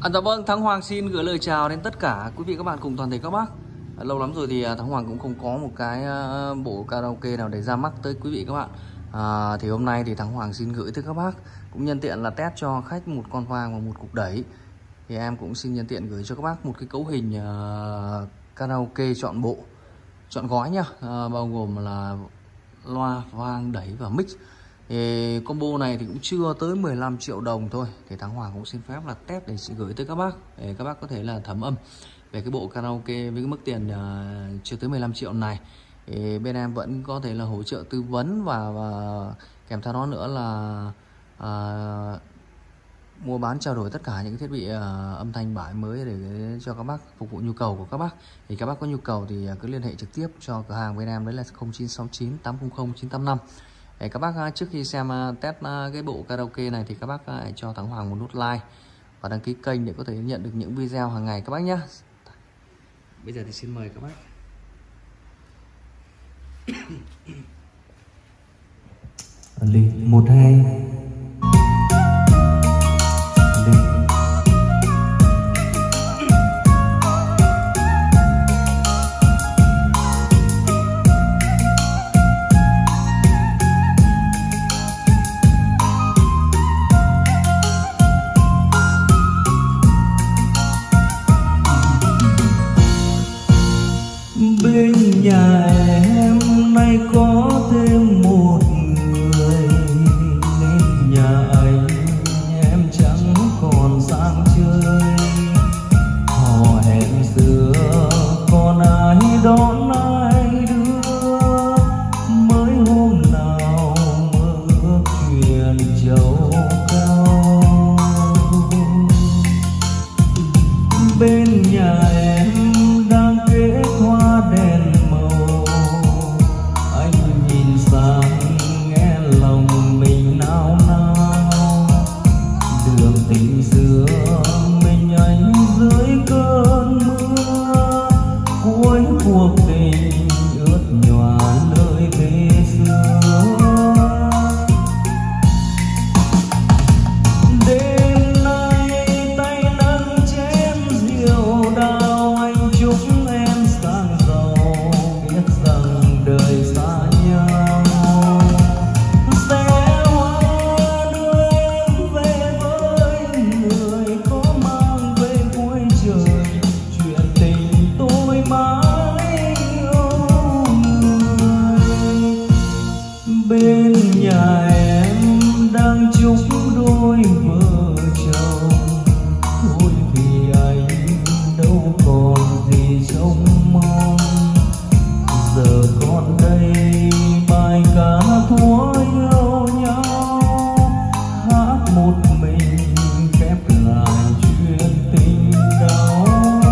Dạ vâng, Thắng Hoàng xin gửi lời chào đến tất cả quý vị các bạn cùng toàn thể các bác. Lâu lắm rồi thì Thắng Hoàng cũng không có một cái bộ karaoke nào để ra mắt tới quý vị các bạn. Thì hôm nay thì Thắng Hoàng xin gửi tới các bác, cũng nhân tiện là test cho khách một con vàng và một cục đẩy. Thì em cũng xin nhân tiện gửi cho các bác một cái cấu hình karaoke trọn bộ, trọn gói nhá, bao gồm là loa, vang, đẩy và mix. Thì combo này thì cũng chưa tới 15 triệu đồng thôi. Thì Thắng Hoàng cũng xin phép là test để gửi tới các bác, để các bác có thể là thẩm âm về cái bộ karaoke với cái mức tiền chưa tới 15 triệu này. Thì bên em vẫn có thể là hỗ trợ tư vấn và kèm theo đó nữa là mua bán trao đổi tất cả những thiết bị âm thanh bãi mới để cho các bác phục vụ nhu cầu của các bác. Thì các bác có nhu cầu thì cứ liên hệ trực tiếp cho cửa hàng bên em, đấy là 0969 800 985. Để các bác trước khi xem test cái bộ karaoke này thì các bác hãy cho Thắng Hoàng một nút like và đăng ký kênh để có thể nhận được những video hàng ngày các bác nhé. Bây giờ thì xin mời các bác. Lịch 12 bên nhà em nay có thêm một người, nên nhà anh em chẳng còn sang chơi. Họ hẹn xưa còn ai đón ai đưa, mới hôm nào mơ ước chuyện trầu cao. Bên nhà em đang kết hoa đèn màu, anh nhìn sang nghe lòng mình nao nao. Đường tình xưa mình anh dưới cơn mưa, cuối cuộc tình ướt nhòa nơi về xưa. Đêm nay tay nâng chén rượu đào, anh chúc em sang giàu, biết rằng đời xa nhau. Sẽ hoa đưa em về với người có mang về cuối trời, chuyện tình tôi mãi yêu người. Bên nhà em đang chúc đôi vợ chồng, thôi vì anh đâu còn gì trông mong. Giờ còn đây bài ca thuở yêu nhau, hát một mình khép lại chuyện tình đau.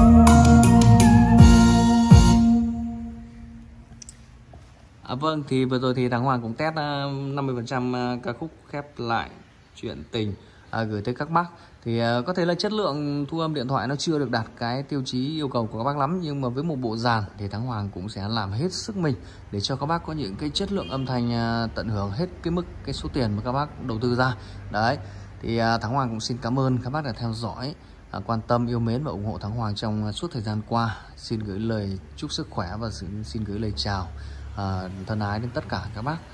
Vâng, thì vừa rồi thì Thắng Hoàng cũng test 50% ca khúc khép lại chuyện tình gửi tới các bác. Thì có thể là chất lượng thu âm điện thoại nó chưa được đạt cái tiêu chí yêu cầu của các bác lắm, nhưng mà với một bộ dàn thì Thắng Hoàng cũng sẽ làm hết sức mình để cho các bác có những cái chất lượng âm thanh tận hưởng hết cái số tiền mà các bác đầu tư ra. Đấy, thì Thắng Hoàng cũng xin cảm ơn các bác đã theo dõi, quan tâm, yêu mến và ủng hộ Thắng Hoàng trong suốt thời gian qua. Xin gửi lời chúc sức khỏe và xin gửi lời chào thân ái đến tất cả các bác.